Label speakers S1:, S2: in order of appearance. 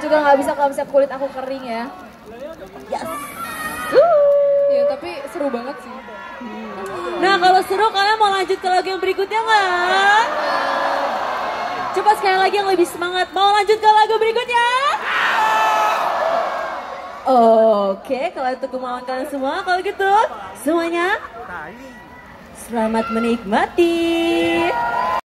S1: juga nggak bisa kalau misalnya kulit aku kering ya.
S2: Yes.
S1: Ya tapi seru banget sih.
S2: Nah kalau seru kalian mau lanjut ke lagu yang berikutnya nggak? Coba sekali lagi yang lebih semangat. Mau lanjut ke lagu berikutnya? Oke, kalau itu kemauan kalian semua, kalau gitu semuanya selamat menikmati.